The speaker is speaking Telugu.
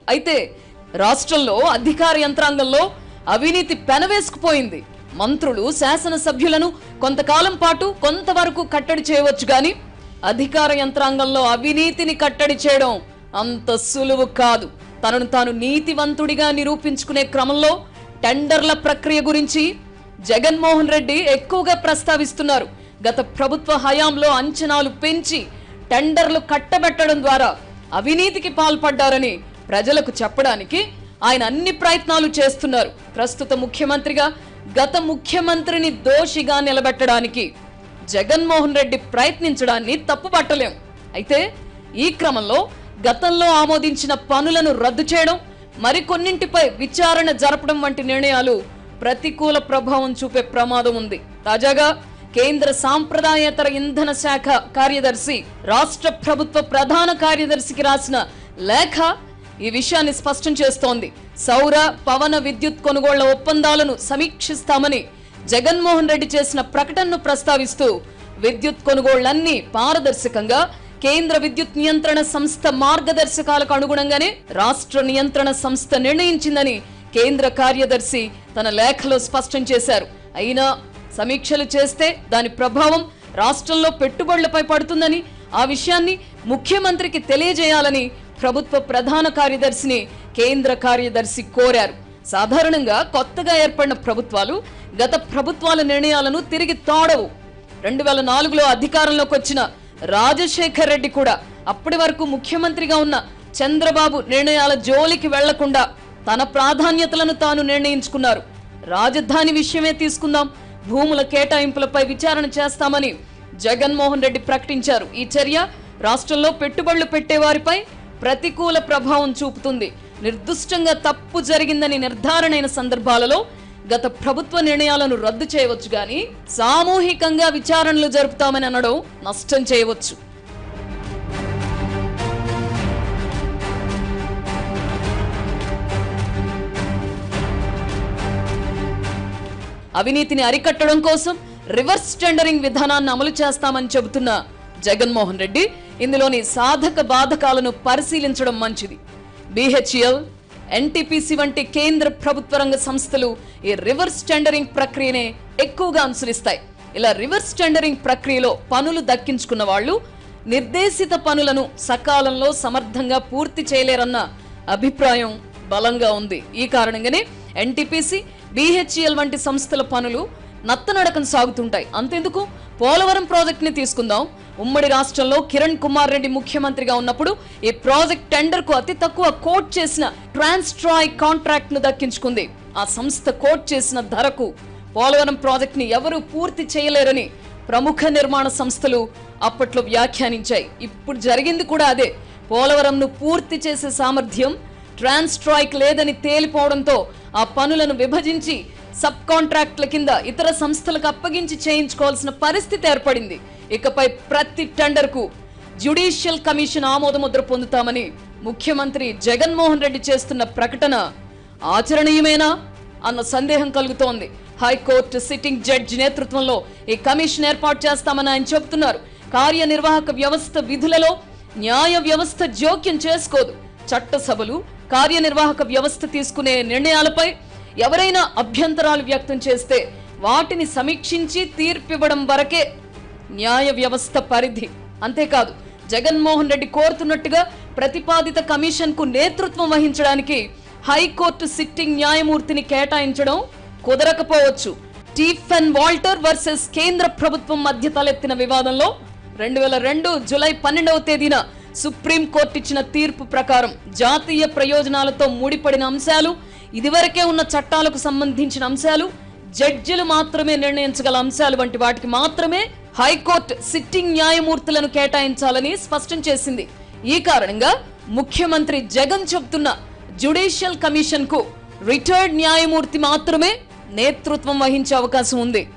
అయితే రాష్ట్రంలో అధికార యంత్రాంగంలో అవినీతి పెనవేసుకుపోయింది. మంత్రులు శాసనసభ్యులను కొంతకాలం పాటు కొంతవరకు కట్టడి చేయవచ్చు గాని అధికార యంత్రాంగంలో అవినీతిని కట్టడి చేయడం అంత సులువు కాదు. తనను తాను నీతివంతుడిగా నిరూపించుకునే క్రమంలో టెండర్ల ప్రక్రియ గురించి జగన్మోహన్ రెడ్డి ఎక్కువగా ప్రస్తావిస్తున్నారు. గత ప్రభుత్వ హయాంలో అంచనాలు పెంచి టెండర్లు కట్టబెట్టడం ద్వారా అవినీతికి పాల్పడ్డారని ప్రజలకు చెప్పడానికి ఆయన అన్ని ప్రయత్నాలు చేస్తున్నారు. ప్రస్తుత ముఖ్యమంత్రిగా గత ముఖ్యమంత్రిని దోషిగా నిలబెట్టడానికి జగన్మోహన్ రెడ్డి ప్రయత్నించడాన్ని తప్పుపట్టలేం. అయితే ఈ క్రమంలో గతంలో ఆమోదించిన పనులను రద్దు చేయడం, మరికొన్నింటిపై విచారణ జరపడం వంటి నిర్ణయాలు ప్రతికూల ప్రభావం చూపే ప్రమాదం ఉంది. తాజాగా కేంద్ర సాంప్రదాయేతర ఇంధన శాఖ కార్యదర్శి రాష్ట్ర ప్రభుత్వ ప్రధాన కార్యదర్శికి రాసిన లేఖ ఈ విషయాన్ని స్పష్టం చేస్తోంది. సౌర పవన విద్యుత్ కొనుగోళ్ల ఒప్పందాలను సమీక్షిస్తామని జగన్మోహన్ రెడ్డి చేసిన ప్రకటనను ప్రస్తావిస్తూ విద్యుత్ కొనుగోళ్లన్నీ పారదర్శకంగా కేంద్ర విద్యుత్ నియంత్రణ సంస్థ మార్గదర్శకాలకు అనుగుణంగానే రాష్ట్ర నియంత్రణ సంస్థ నిర్ణయించిందని కేంద్ర కార్యదర్శి తన లేఖలో స్పష్టం చేశారు. అయినా సమీక్షలు చేస్తే దాని ప్రభావం రాష్ట్రంలో పెట్టుబడులపై పడుతుందని, ఆ విషయాన్ని ముఖ్యమంత్రికి తెలియజేయాలని ప్రభుత్వ ప్రధాన కార్యదర్శిని కేంద్ర కార్యదర్శి కోరారు. సాధారణంగా కొత్తగా ఏర్పడిన ప్రభుత్వాలు గత ప్రభుత్వాల నిర్ణయాలను తిరిగి తోడవు. 2004లో అధికారంలోకి వచ్చిన రాజశేఖర్ రెడ్డి కూడా అప్పటి వరకు ముఖ్యమంత్రిగా ఉన్న చంద్రబాబు నిర్ణయాల జోలికి వెళ్లకుండా తన ప్రాధాన్యతలను తాను నిర్ణయించుకున్నారు. రాజధాని విషయమే తీసుకుందాం, భూముల కేటాయింపులపై విచారణ చేస్తామని జగన్మోహన్ రెడ్డి ప్రకటించారు. ఈ చర్య రాష్ట్రంలో పెట్టుబడులు పెట్టేవారిపై ప్రతికూల ప్రభావం చూపుతుంది. నిర్దిష్టంగా తప్పు జరిగిందని నిర్ధారణైన సందర్భాలలో గత ప్రభుత్వ నిర్ణయాలను రద్దు చేయవచ్చు గాని సామూహికంగా విచారణలు జరుపుతామని అనడం నష్టం చేయవచ్చు. అవినీతిని అరికట్టడం కోసం రివర్స్ టెండరింగ్ విధానాన్ని అమలు చేస్తామని చెబుతున్న జగన్మోహన్ రెడ్డి ఇందులోని సాధక బాధకాలను పరిశీలించడం మంచిది. BHEL, NTPC వంటి కేంద్ర ప్రభుత్వ రంగ సంస్థలు ఈ రివర్స్ టెండరింగ్ ప్రక్రియనే ఎక్కువగా అనుసరిస్తాయి. ఇలా రివర్స్ టెండరింగ్ ప్రక్రియలో పనులు దక్కించుకున్న వాళ్ళు నిర్దేశిత పనులను సకాలంలో సమర్థంగా పూర్తి చేయలేరన్న అభిప్రాయం బలంగా ఉంది. ఈ కారణంగానే NTPC, BHEL వంటి సంస్థల పనులు నత్తనడకన సాగుతుంటాయి. అంతెందుకు, పోలవరం ప్రాజెక్ట్ ని తీసుకుందాం. ఉమ్మడి రాష్ట్రంలో కిరణ్ కుమార్ రెడ్డి ముఖ్యమంత్రిగా ఉన్నప్పుడు ఈ ప్రాజెక్ట్ టెండర్ కు అతి తక్కువ కోట్ చేసిన ట్రాన్స్ట్రాయ్ కాంట్రాక్ట్ ను దక్కించుకుంది. ఆ సంస్థ కోట్ చేసిన ధరకు పోలవరం ప్రాజెక్ట్ ని ఎవరూ పూర్తి చేయలేరని ప్రముఖ నిర్మాణ సంస్థలు అప్పట్లో వ్యాఖ్యానించాయి. ఇప్పుడు జరిగింది కూడా అదే. పోలవరంను పూర్తి చేసే సామర్థ్యం ట్రాన్స్ట్రాయ్క్ లేదని తేలిపోవడంతో ఆ పనులను విభజించి సబ్ కాంట్రాక్ట్ల కింద ఇతర సంస్థలకు అప్పగించి చేయించుకోవాల్సిన పరిస్థితి ఏర్పడింది. ఇకపై ప్రతి టెండర్ కు జ్యుడిషియల్ కమిషన్ ఆమోదముద్ర పొందుతామని ముఖ్యమంత్రి జగన్మోహన్ రెడ్డి చేస్తున్న ప్రకటన ఆచరణీయమేనా అన్న సందేహం కలుగుతోంది. హైకోర్టు సిట్టింగ్ జడ్జి నేతృత్వంలో ఈ కమిషన్ ఏర్పాటు చేస్తామని ఆయన చెబుతున్నారు. కార్యనిర్వాహక వ్యవస్థ విధులలో న్యాయ వ్యవస్థ జోక్యం చేసుకోదు. చట్టసభలు, కార్యనిర్వాహక వ్యవస్థ తీసుకునే నిర్ణయాలపై ఎవరైనా అభ్యంతరాలు వ్యక్తం చేస్తే వాటిని సమీక్షించి తీర్పివ్వడం వరకే న్యాయ వ్యవస్థ పరిధి. అంతేకాదు, జగన్మోహన్ రెడ్డి కోరుతున్నట్టుగా ప్రతిపాదిత కమిషన్ కు నేతృత్వం వహించడానికి హైకోర్టు సిట్టింగ్ న్యాయమూర్తిని కేటాయించడం కుదరకపోవచ్చు. స్టీఫెన్ వాల్టర్ వర్సెస్ కేంద్ర ప్రభుత్వం మధ్య తలెత్తిన వివాదంలో 2002 జూలై 12వ తేదీన సుప్రీంకోర్టు ఇచ్చిన తీర్పు ప్రకారం జాతీయ ప్రయోజనాలతో ముడిపడిన అంశాలు, ఇదివరకే ఉన్న చట్టాలకు సంబంధించిన అంశాలు, జడ్జిలు మాత్రమే నిర్ణయించగల అంశాలు వంటి వాటికి మాత్రమే హైకోర్టు సిట్టింగ్ న్యాయమూర్తులను కేటాయించాలని స్పష్టం చేసింది. ఈ కారణంగా ముఖ్యమంత్రి జగన్ చెబుతున్న జ్యుడిషియల్ కమిషన్ కు రిటైర్డ్ న్యాయమూర్తి మాత్రమే నేతృత్వం వహించే అవకాశం ఉంది.